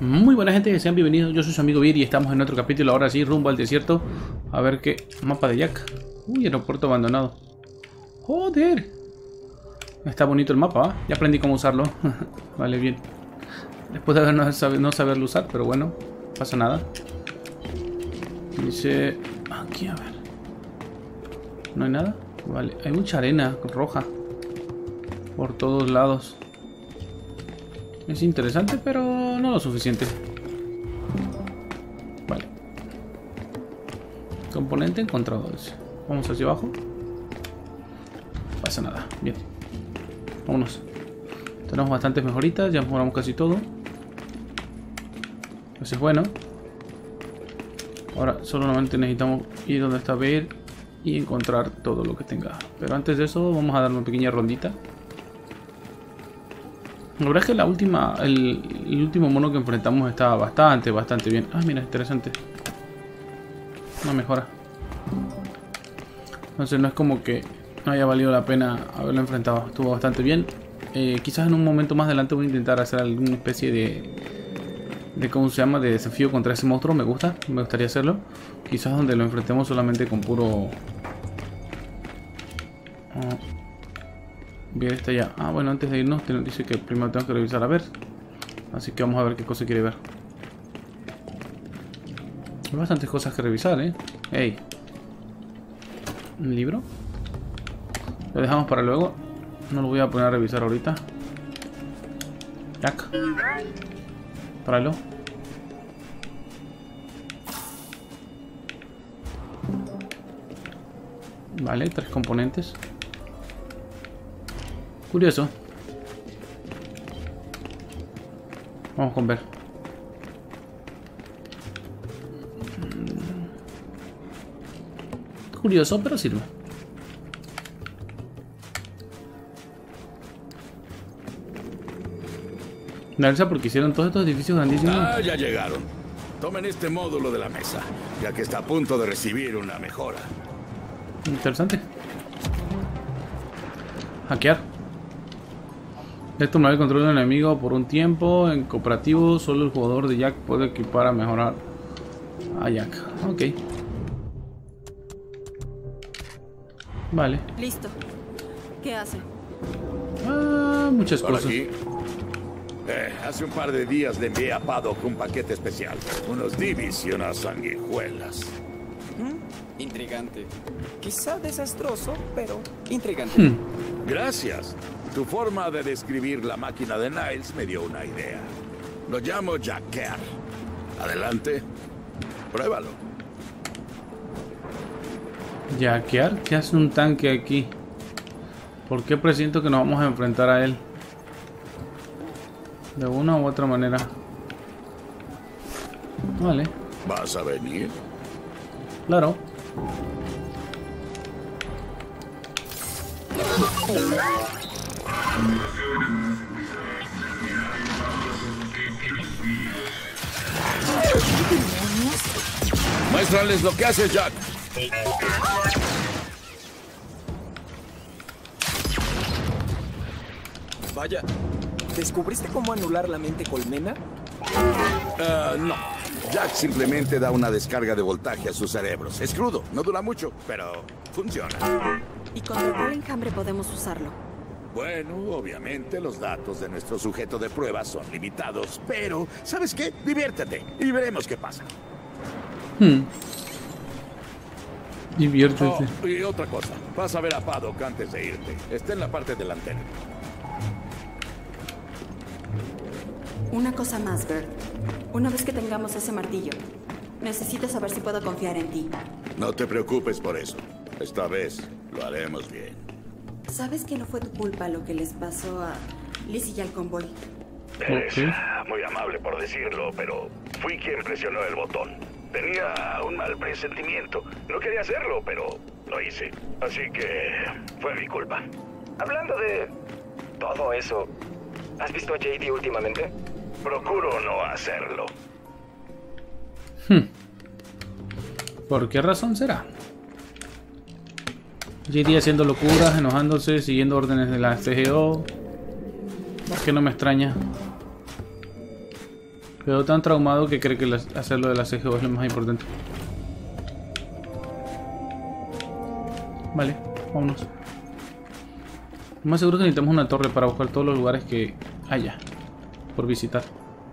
Muy buena gente, sean bienvenidos, yo soy su amigo Vir y estamos en otro capítulo, ahora sí, rumbo al desierto. A ver qué... mapa de Jack. Uy, aeropuerto abandonado. Joder. Está bonito el mapa, ¿eh? Ya aprendí cómo usarlo. Vale, bien. Después de no saberlo usar, pero bueno, no pasa nada. Dice... aquí, a ver. ¿No hay nada? Vale, hay mucha arena roja por todos lados. Es interesante, pero no lo suficiente. Vale. Componente encontrado. Vamos hacia abajo. No pasa nada. Bien. Vámonos. Tenemos bastantes mejoritas. Ya mejoramos casi todo. Eso es bueno. Ahora solamente necesitamos ir donde está Bear y encontrar todo lo que tenga. Pero antes de eso vamos a dar una pequeña rondita. La verdad es que el último mono que enfrentamos estaba bastante bien. Ah, mira, interesante. Una mejora. Entonces no es como que no haya valido la pena haberlo enfrentado. Estuvo bastante bien. Quizás en un momento más adelante voy a intentar hacer alguna especie de ¿cómo se llama? De desafío contra ese monstruo. Me gustaría hacerlo. Quizás donde lo enfrentemos solamente con puro... Bien, está ya. Ah, bueno, antes de irnos dice que primero tengo que revisar a ver. Así que vamos a ver qué cosa quiere ver. Hay bastantes cosas que revisar, Ey. ¿Un libro? Lo dejamos para luego. No lo voy a poner a revisar ahorita. Jack. Páralo. Vale, 3 componentes. Curioso. Vamos con ver. Curioso, pero sirve. Narsa porque hicieron todos estos edificios grandísimos. Ah, ya llegaron. Tomen este módulo de la mesa, ya que está a punto de recibir una mejora. Interesante. Hackear. Tomar el control del enemigo por un tiempo. En cooperativo, solo el jugador de Jack puede equipar a mejorar a Jack. Ok. Vale. Listo. ¿Qué hace? Muchas Por cosas. aquí. Hace un par de días le envié a Paddock un paquete especial. Unos divis y unas sanguijuelas. Intrigante. Quizá desastroso, pero intrigante. Gracias. Tu forma de describir la máquina de Niles me dio una idea. Lo llamo Jackear. Adelante. Pruébalo. ¿Jackear? ¿Qué hace un tanque aquí? ¿Por qué presiento que nos vamos a enfrentar a él? De una u otra manera. Vale. ¿Vas a venir? Claro. Muéstrales lo que hace Jack. Vaya, ¿descubriste cómo anular la mente colmena? No. Jack simplemente da una descarga de voltaje a sus cerebros. Es crudo, no dura mucho, pero funciona. ¿Y contra cuál enjambre podemos usarlo? Bueno, obviamente los datos de nuestro sujeto de prueba son limitados, pero ¿sabes qué? Diviértete y veremos qué pasa. Diviértete. Oh, y otra cosa, vas a ver a Paddock antes de irte. Está en la parte delantera. Una cosa más, Bert. Una vez que tengamos ese martillo, necesito saber si puedo confiar en ti. No te preocupes por eso. Esta vez lo haremos bien. ¿Sabes que no fue tu culpa lo que les pasó a Liz y al convoy? Eres muy amable por decirlo, pero fui quien presionó el botón. Tenía un mal presentimiento. No quería hacerlo, pero lo hice. Así que fue mi culpa. Hablando de todo eso, ¿has visto a JD últimamente? Procuro no hacerlo. ¿Por qué razón será? JD haciendo locuras, enojándose, siguiendo órdenes de la CGO. ¿Por qué no me extraña? Quedó tan traumado que cree que hacerlo de la CGO es lo más importante. Vale, vámonos. Lo más seguro es que necesitamos una torre para buscar todos los lugares que haya por visitar.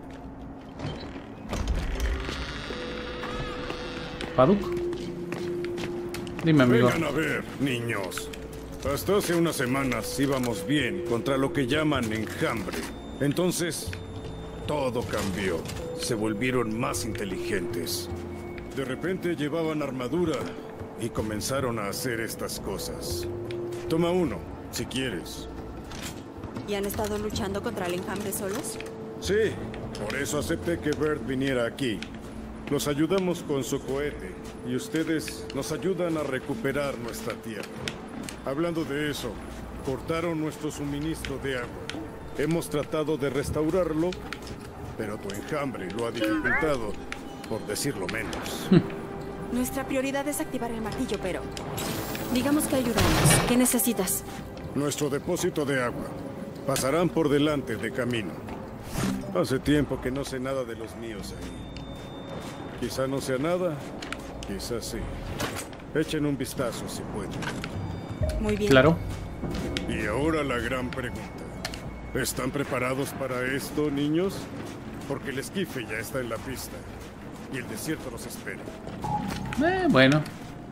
¿Paduk? Dime, amigo. Vengan a ver, niños. Hasta hace unas semanas íbamos bien contra lo que llaman enjambre. Entonces, todo cambió. Se volvieron más inteligentes. De repente llevaban armadura y comenzaron a hacer estas cosas. Toma uno, si quieres. ¿Y han estado luchando contra el enjambre solos? Sí, por eso acepté que Bert viniera aquí. Los ayudamos con su cohete y ustedes nos ayudan a recuperar nuestra tierra. Hablando de eso, cortaron nuestro suministro de agua. Hemos tratado de restaurarlo, pero tu enjambre lo ha dificultado, por decirlo menos. Nuestra prioridad es activar el martillo, pero... digamos que ayudamos. ¿Qué necesitas? Nuestro depósito de agua. Pasarán por delante de camino. Hace tiempo que no sé nada de los míos ahí. Quizá no sea nada, quizá sí. Echen un vistazo si pueden. Muy bien. Claro. Y ahora la gran pregunta. ¿Están preparados para esto, niños? Porque el esquife ya está en la pista. Y el desierto los espera. Bueno.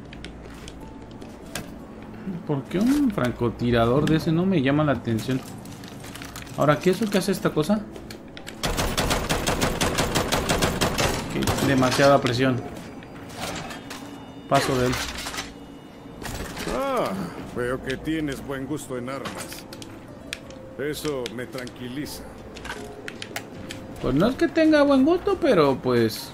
¿Por qué un francotirador de ese no me llama la atención? Ahora, ¿qué es lo que hace esta cosa? Demasiada presión. Paso de él. Ah, veo que tienes buen gusto en armas. Eso me tranquiliza. Pues no es que tenga buen gusto, pero pues...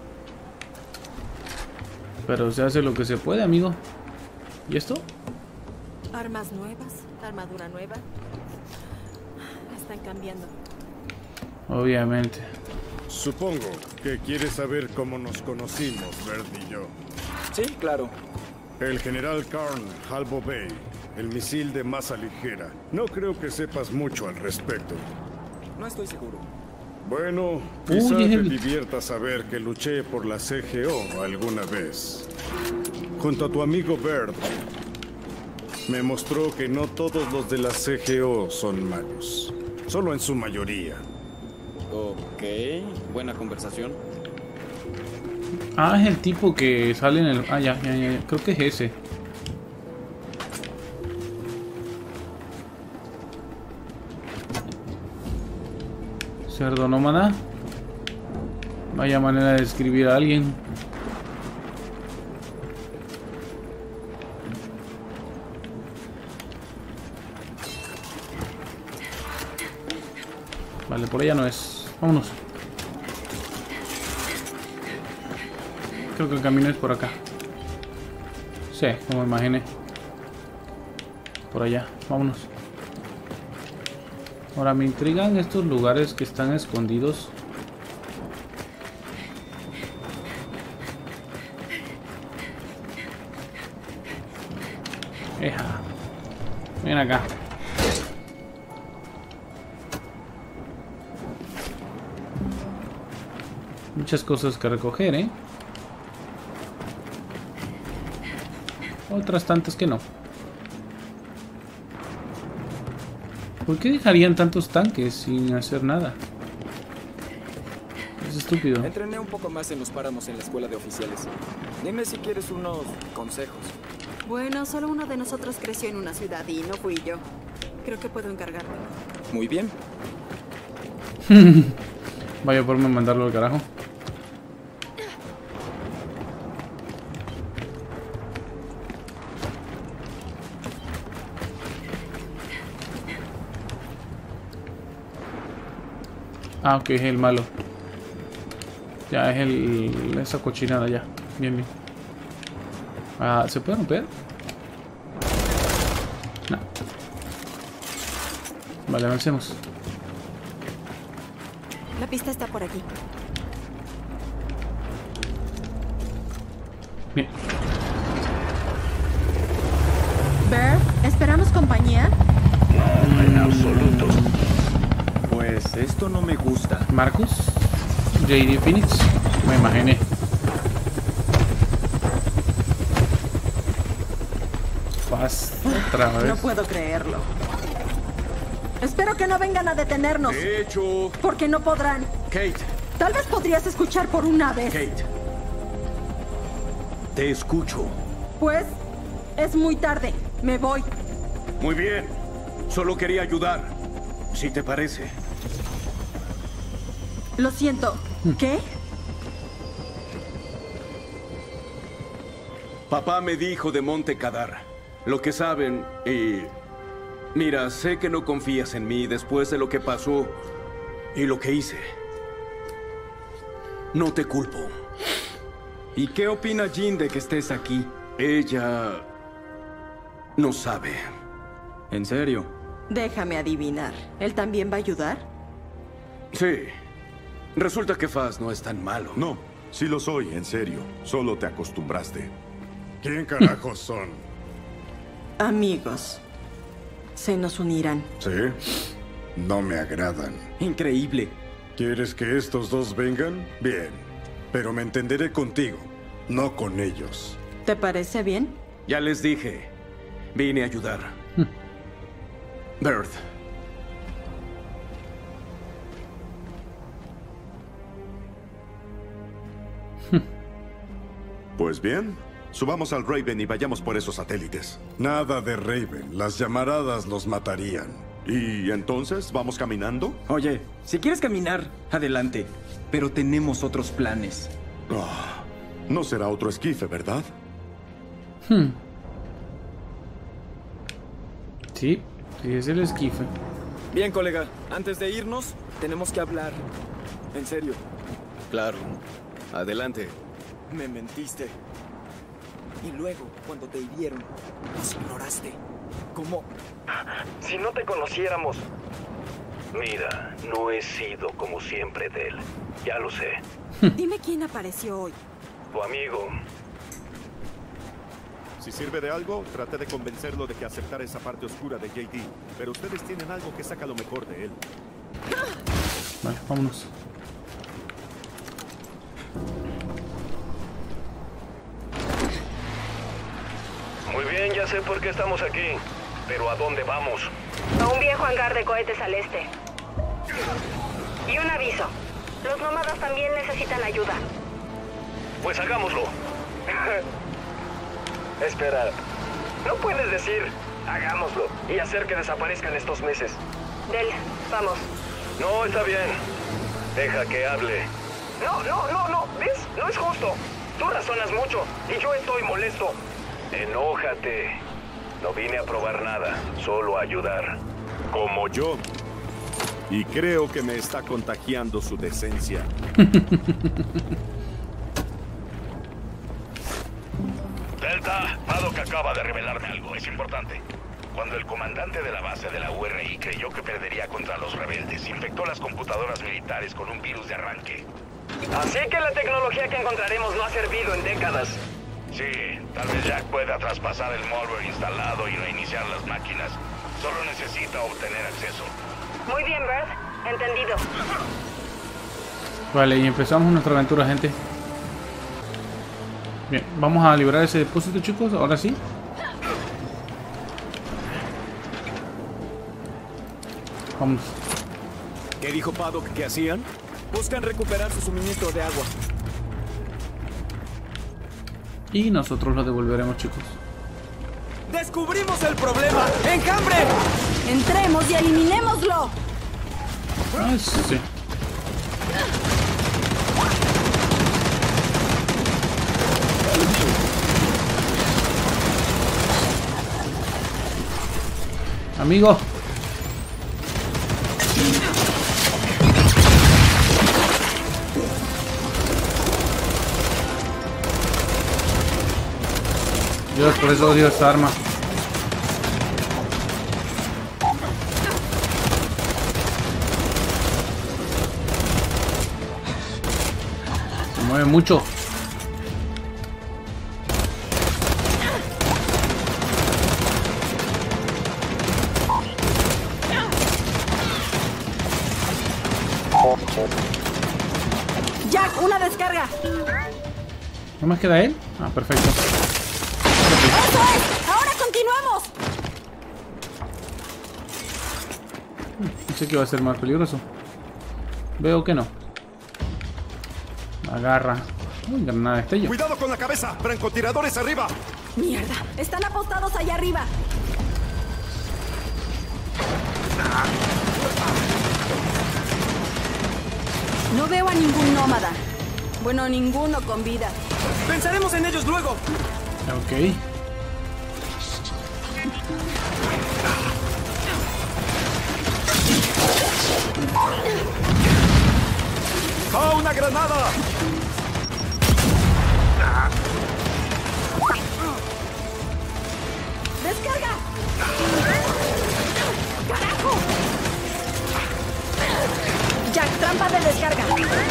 pero se hace lo que se puede, amigo. ¿Y esto? Armas nuevas, armadura nueva. Están cambiando. Obviamente. Supongo que quieres saber cómo nos conocimos, Bert y yo. Sí, claro. El general Karl Halbo Bay, el misil de masa ligera. No creo que sepas mucho al respecto. No estoy seguro. Bueno, quizá te divierta saber que luché por la CGO alguna vez. Junto a tu amigo Bert, me mostró que no todos los de la CGO son malos. Solo en su mayoría. Ok, buena conversación. Ah, es el tipo que sale en el... ah, ya. Creo que es ese. Cerdo nómada. Vaya manera de describir a alguien. Vale, por allá no es. Vámonos. Creo que el camino es por acá. Sí, como imaginé. Por allá, vámonos. Ahora me intrigan estos lugares que están escondidos. Eja. Ven acá. Muchas cosas que recoger, ¿eh? Otras tantas que no. ¿Por qué dejarían tantos tanques sin hacer nada? Es estúpido. Entrené un poco más en los páramos en la escuela de oficiales. Dime si quieres unos consejos. Bueno, solo uno de nosotros creció en una ciudad y no fui yo. Creo que puedo encargarme. Muy bien. Vaya forma de mandarlo al carajo. Ah, ok, es el malo. Ya es esa cochinada ya. Bien, bien. Ah, ¿se puede romper? No. Vale, avancemos. La pista está por aquí. Bien. Bert, ¿esperamos compañía? No, en absoluto. Pues esto no me gusta. Marcus. JD Phoenix. Me imaginé. Fast. Otra vez. No puedo creerlo. Espero que no vengan a detenernos. De hecho... Porque no podrán. Kate. Tal vez podrías escuchar por una vez. Kate. Te escucho. Pues, es muy tarde. Me voy. Muy bien. Solo quería ayudar. Si te parece. Lo siento. ¿Qué? Papá me dijo de Monte Kadar lo que saben y... Mira, sé que no confías en mí después de lo que pasó y lo que hice. No te culpo. ¿Y qué opina Jean de que estés aquí? Ella... no sabe. ¿En serio? Déjame adivinar. ¿Él también va a ayudar? Sí. Resulta que Faz no es tan malo. No, sí lo soy, en serio. Solo te acostumbraste. ¿Quién carajos son? Amigos. Se nos unirán. ¿Sí? No me agradan. Increíble. ¿Quieres que estos dos vengan? Bien. Pero me entenderé contigo, no con ellos. ¿Te parece bien? Ya les dije. Vine a ayudar. Bird. Pues bien, subamos al Raven y vayamos por esos satélites. Nada de Raven. Las llamaradas los matarían. ¿Y entonces vamos caminando? Oye, si quieres caminar, adelante. Pero tenemos otros planes. No será otro esquife, ¿verdad? Sí, sí es el esquife. Bien, colega. Antes de irnos, tenemos que hablar. En serio. Claro. Adelante. Me mentiste. Y luego, cuando te hirieron, nos ignoraste. ¿Cómo? Si no te conociéramos... Mira, no he sido como siempre de él. Ya lo sé. Dime quién apareció hoy. Tu amigo. Si sirve de algo, traté de convencerlo de que aceptara esa parte oscura de JD. Pero ustedes tienen algo que saca lo mejor de él. Vale, vámonos. Muy bien, ya sé por qué estamos aquí. Pero ¿a dónde vamos? A un viejo hangar de cohetes al este. Y un aviso. Los nómadas también necesitan ayuda. Pues hagámoslo. Espera. No puedes decir hagámoslo y hacer que desaparezcan estos meses. Del, vamos. No, está bien. Deja que hable. No. ¿Ves? No es justo. Tú razonas mucho y yo estoy molesto. Enójate. No vine a probar nada, solo a ayudar. Como yo. Y creo que me está contagiando su decencia. Delta, Paddock acaba de revelarme algo. Es importante. Cuando el comandante de la base de la URI creyó que perdería contra los rebeldes, infectó las computadoras militares con un virus de arranque. Así que la tecnología que encontraremos no ha servido en décadas. Sí, tal vez Jack pueda traspasar el malware instalado y reiniciar las máquinas. Solo necesita obtener acceso. Muy bien, Bird. Entendido. Vale, y empezamos nuestra aventura, gente. Bien, vamos a liberar ese depósito, chicos. Ahora sí. Vamos. ¿Qué dijo Paddock que hacían? Buscan recuperar su suministro de agua. Y nosotros lo devolveremos, chicos. ¡Descubrimos el problema! ¡Enjambre! ¡Entremos y eliminémoslo! Ah, sí. Amigo. Dios, por eso odio esta arma. Se mueve mucho. Jack, una descarga. ¿No más queda él? Ah, perfecto. ¡Eso es! ¡Ahora continuamos! Pensé que iba a ser más peligroso. Veo que no. Agarra. Uy, granada de destello. ¡Cuidado con la cabeza! ¡Francotiradores arriba! Mierda, están apostados allá arriba. No veo a ningún nómada. Bueno, ninguno con vida. ¡Pensaremos en ellos luego! Ok. ¡Va una granada! ¡Descarga! ¡Carajo! Jack, trampa de descarga.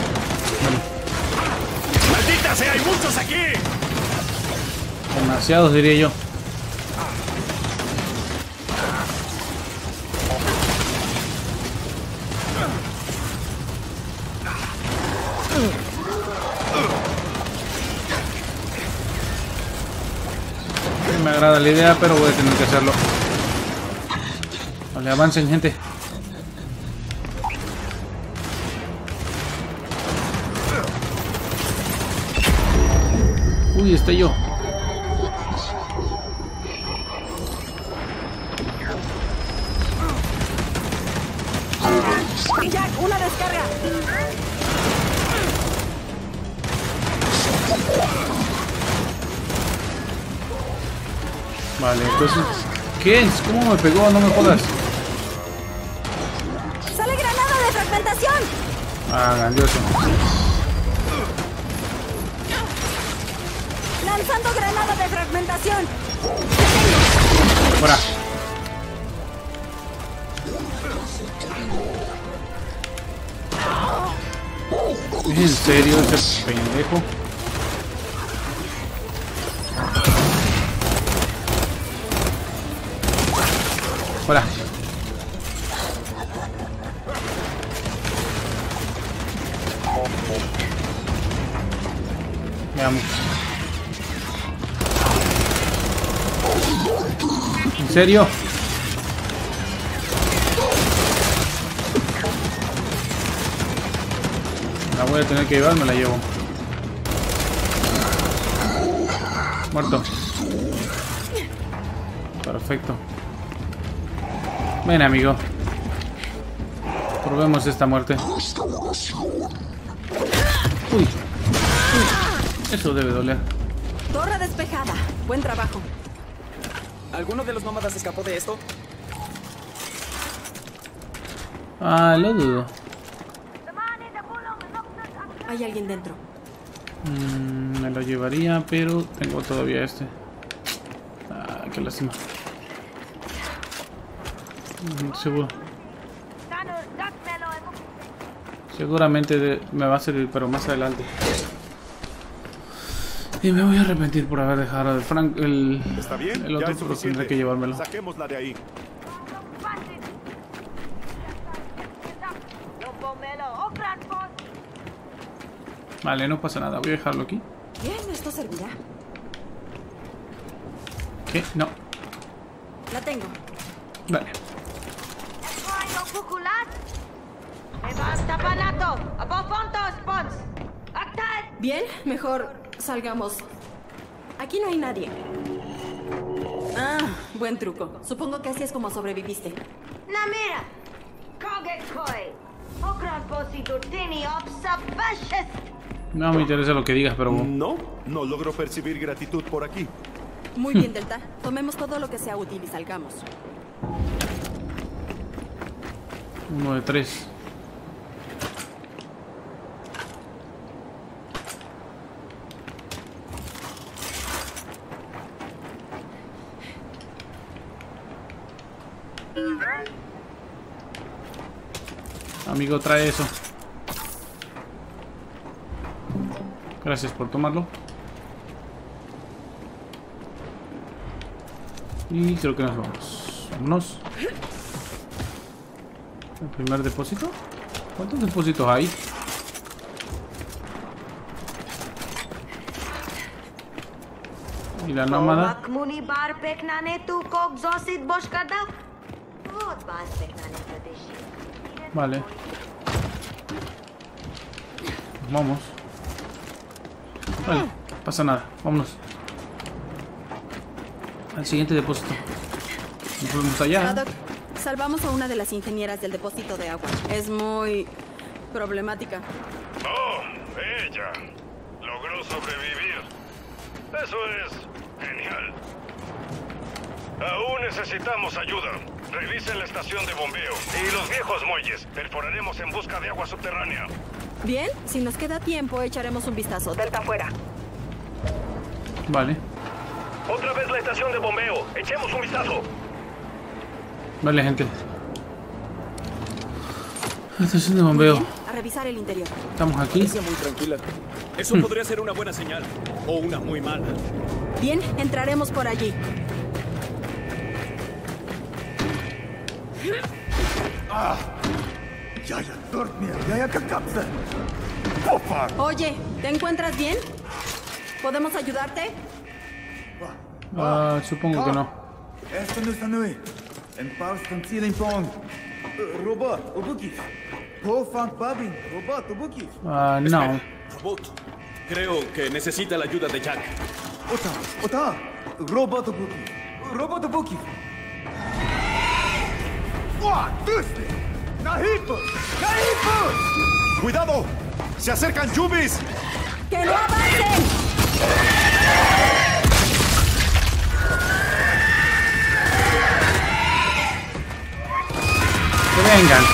¡Maldita sea! ¡Hay muchos aquí! Demasiados, diría yo. Me agrada la idea, pero voy a tener que hacerlo. Vale, avancen, gente. Uy, estoy yo. Jack, una descarga. Vale, entonces... ¿Qué es? ¿Cómo me pegó? No me jodas. ¡Sale granada de fragmentación! Ah, grandioso. ¡Lanzando granada de fragmentación! Fuera. ¿Es en serio ese pendejo? Fuera. Veamos. ¿En serio? La voy a tener que llevar, me la llevo. Muerto. Perfecto. Ven, amigo. Probemos esta muerte. Uy. Eso debe doler. Torre despejada. Buen trabajo. ¿Alguno de los nómadas escapó de esto? Ah, lo dudo. Hay alguien dentro. Me lo llevaría, pero tengo todavía este. Ah, qué lástima. Seguro. Seguramente me va a servir, pero más adelante. Y me voy a arrepentir por haber dejado ¿Está bien? el otro, pero tendré que llevármelo. Saquémosla de ahí. Vale, no pasa nada. Voy a dejarlo aquí. Bien, esto servirá. ¿Qué? No. La tengo. Vale. Bien, mejor salgamos. Aquí no hay nadie. Ah, buen truco. Supongo que así es como sobreviviste. Namira, No me interesa lo que digas, pero... No logro percibir gratitud por aquí. Muy bien, Delta. Tomemos todo lo que sea útil y salgamos. 1 de 3. Amigo, trae eso. Gracias por tomarlo. Y creo que nos vamos. Vámonos. ¿El primer depósito? ¿Cuántos depósitos hay? Y la nómada. Vale. Vamos. Vale, pasa nada. Vámonos. Al siguiente depósito. Nos fuimos allá. Doc, salvamos a una de las ingenieras del depósito de agua. Es muy problemática. Oh, ella logró sobrevivir. Eso es genial. Aún necesitamos ayuda. Revisen la estación de bombeo y los viejos muelles. Perforaremos en busca de agua subterránea. Bien, si nos queda tiempo, echaremos un vistazo. Delta afuera. Vale. Otra vez la estación de bombeo. Echemos un vistazo. Vale, gente. Estación de bombeo. Bien, a revisar el interior. Estamos aquí. Parecía muy tranquila. Eso podría ser una buena señal. O una muy mala. Bien, entraremos por allí. Oye, ¿te encuentras bien? ¿Podemos ayudarte? Supongo que no. No. Robot. Creo que necesita la ayuda de Jack. ¡Cuidado! ¡Se acercan Yubis! ¡Que no avancen! Que vengan.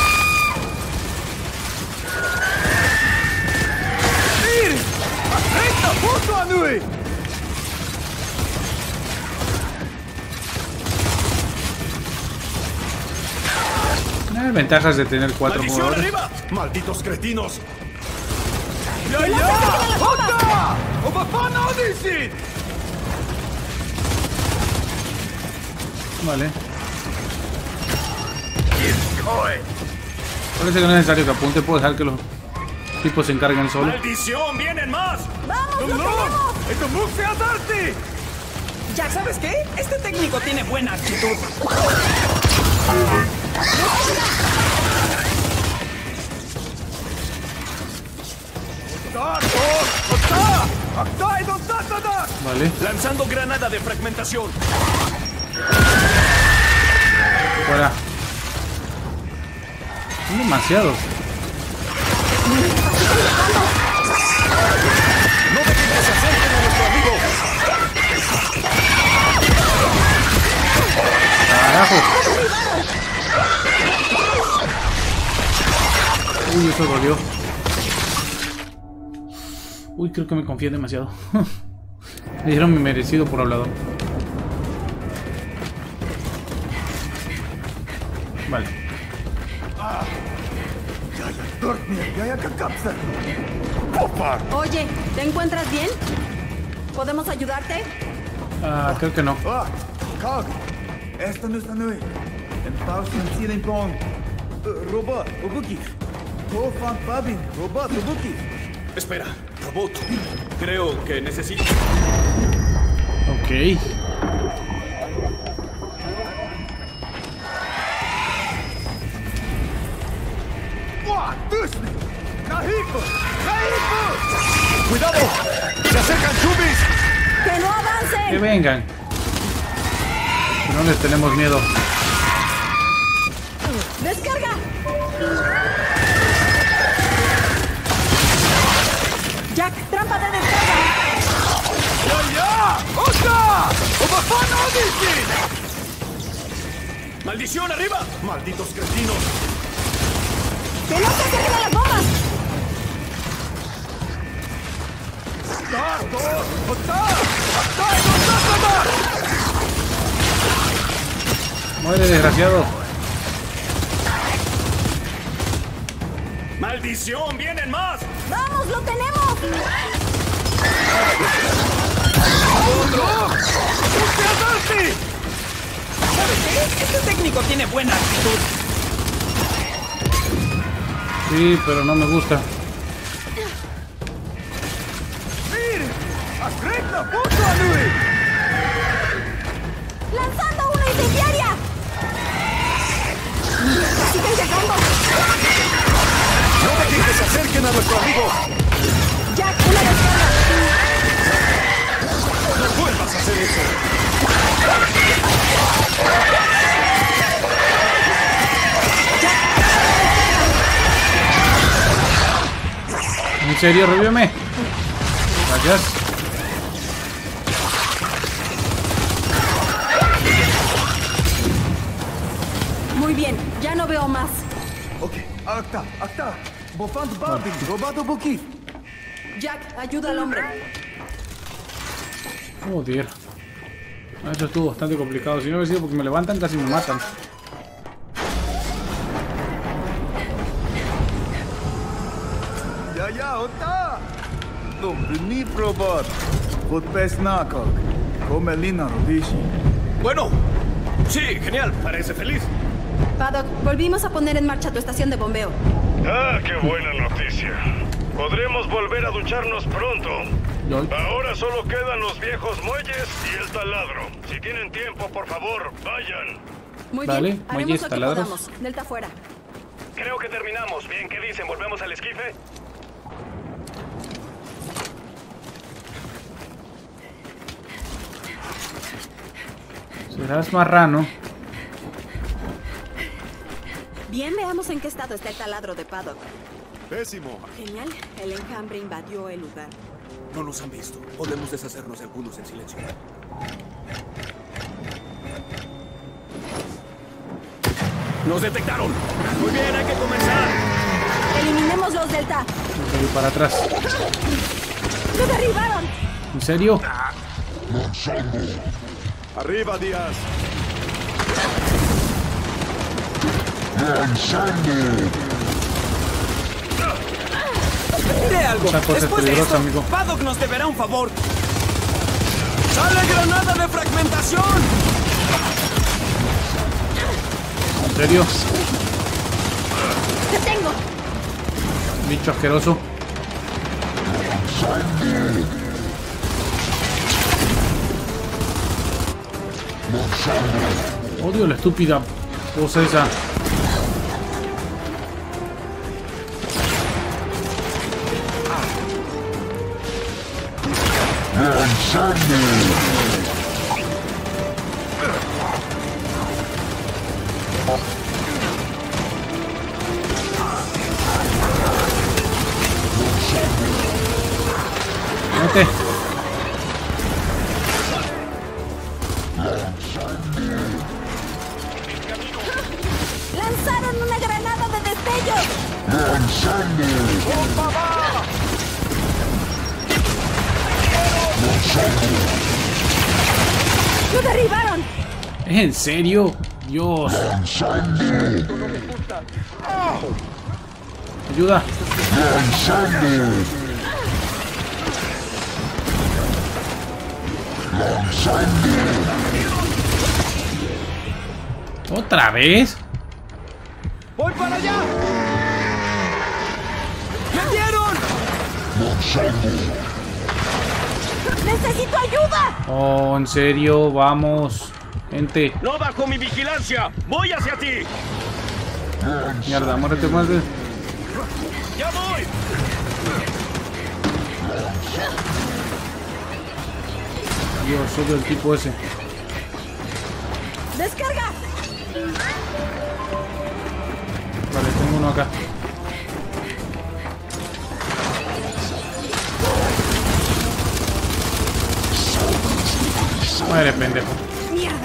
Ventajas de tener 4 jugadores. Arriba! ¡Malditos cretinos! Vale. Parece que no es necesario que apunte, puedo dejar que los tipos se encarguen solos. ¡Maldición! ¡Vienen más! ¡Vamos, lo tenemos! Jack, ¿sabes qué? Este técnico tiene buena actitud. Vale. Lanzando granada de fragmentación. Fuera. Son demasiados. ¡No dejen que se acerquen a nuestro amigo! ¡Carajo! Uy, eso dolió. Uy, creo que me confié demasiado. Me dieron mi merecido por hablador. Vale. Oye, ¿te encuentras bien? ¿Podemos ayudarte? Creo que no. Espera, robot. Creo que necesito... Ok. ¡Cuidado! ¡Se acercan Yubis! ¡Que no avancen! Que vengan. Que no les tenemos miedo. ¡Descarga! Jack, trampa de descarga. ¡Maldición, arriba! ¡Malditos cretinos! ¡Que no se acerquen a las bombas! Muere, desgraciado. ¡Maldición! ¡Vienen más! ¡Vamos, lo tenemos! ¿Sabes qué? Este técnico tiene buena actitud. Sí, pero no me gusta. acerquen a nuestro amigo! ¡Jack, una descarga! ¡No vuelvas a hacer eso! ¿En serio? Revíveme. Gracias. Muy bien, ya no veo más. Ok, acta. Bofant Barbie, robado Buki. Jack, ayuda al hombre. Joder. Eso estuvo bastante complicado. Si no hubiera sido porque me levantan, casi me matan. Ya, Ota. No, ni probar. Podpes nakak. Komelina rodishi. Bueno, sí, genial, parece feliz. Paddock, volvimos a poner en marcha tu estación de bombeo. Ah, qué buena noticia. Podremos volver a ducharnos pronto. Ahora solo quedan los viejos muelles y el taladro. Si tienen tiempo, por favor, vayan. Muy vale, bien, haremos muelles, lo que taladros. podamos. Delta fuera. Creo que terminamos. Bien, ¿qué dicen? ¿Volvemos al esquife? Serás marrano. Bien, veamos en qué estado está el taladro de Paddock. Pésimo. Genial, el enjambre invadió el lugar. No nos han visto. Podemos deshacernos de algunos en silencio. ¡Nos detectaron! Muy bien, hay que comenzar. Eliminemos los Delta. Voy para atrás. ¡Lo derribaron! ¿En serio? Arriba, Díaz. Diré algo. Esa cosa es Después de peligrosa, esto, amigo. Paddock nos deberá un favor. ¡Sale granada de fragmentación! ¿En serio? ¡Te tengo! Bicho asqueroso. Odio la estúpida cosa esa. Mete. ¡Lanzaron una granada de destello! ¡Lo derribaron! ¿Es en serio? Dios. Ayuda. ¿Otra vez? ¡Voy para allá! ¡Me dieron! ¡Necesito ayuda! Oh, en serio, vamos. Gente. ¡No bajo mi vigilancia! ¡Voy hacia ti! Mierda, muérete, muérete. ¡Ya voy! Dios, odio el tipo ese. ¡Descarga! Vale, tengo uno acá. Muere, pendejo. ¡Mierda!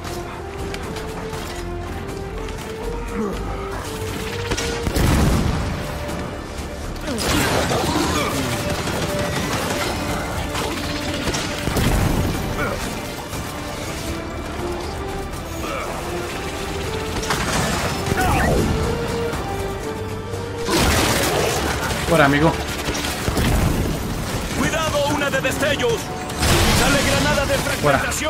Fuera, amigo. ¡Cuidado, una de destellos! ¡Sale granada de fragmentación!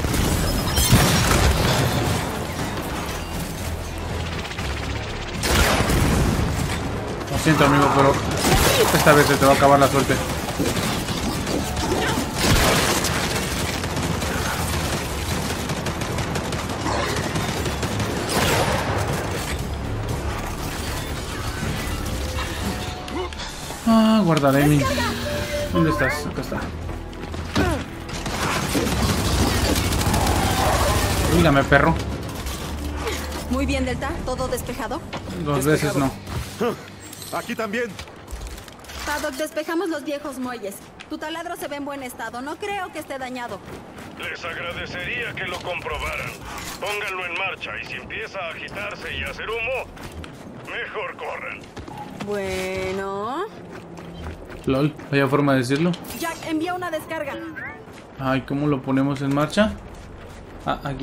Lo siento, amigo, pero esta vez se te va a acabar la suerte. guardaré mi... ¿Dónde estás? Acá está. Dígame, perro. Muy bien, Delta. ¿Todo despejado? Dos veces no. Aquí también. Paddock, despejamos los viejos muelles. Tu taladro se ve en buen estado. No creo que esté dañado. Les agradecería que lo comprobaran. Pónganlo en marcha y si empieza a agitarse y a hacer humo, mejor corran. Bueno... Lol, ¿vaya forma de decirlo? Jack, envía una descarga. Ay, ¿cómo lo ponemos en marcha? Ah, aquí.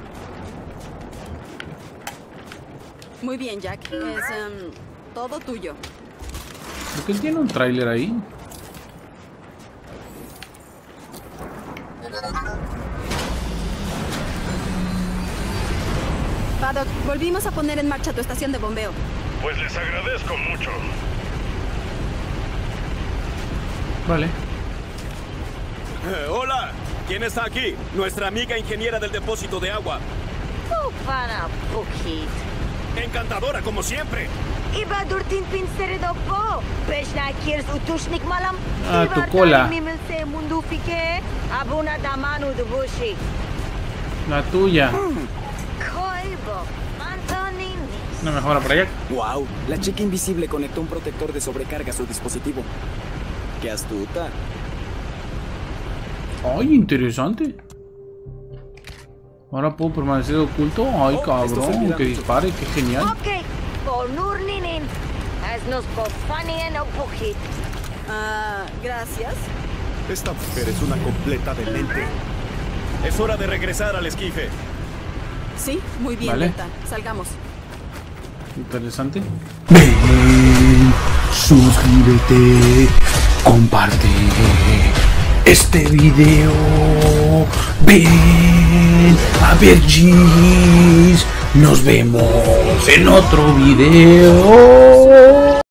Muy bien, Jack. Es todo tuyo. ¿Por qué él tiene un tráiler ahí? Paddock, volvimos a poner en marcha tu estación de bombeo. Pues les agradezco mucho. Vale. Hola, ¿quién está aquí? Nuestra amiga ingeniera del depósito de agua. Para Bukit. Encantadora, como siempre. Iba durtin pinsere dopo. Peshna kiers utushnik malam. Ah, tu cola. Mimelse mundu fike. Abuna damanu dubushi. La tuya. Koibo. Antonin. Una mejora para allá. Wow, la chica invisible conectó un protector de sobrecarga a su dispositivo. ¡Qué astuta! Ay, interesante. Ahora puedo permanecer oculto. Ay, cabrón, que dispare, qué genial. Ok, por Nurninin. Haznos por Fanien o Bukit. Gracias. Esta mujer es una completa demente. Es hora de regresar al esquife. Sí, muy bien, Vale. Delta. Salgamos. Interesante. Ven, suscríbete, comparte este video. Ven a ver G's. Nos vemos en otro video.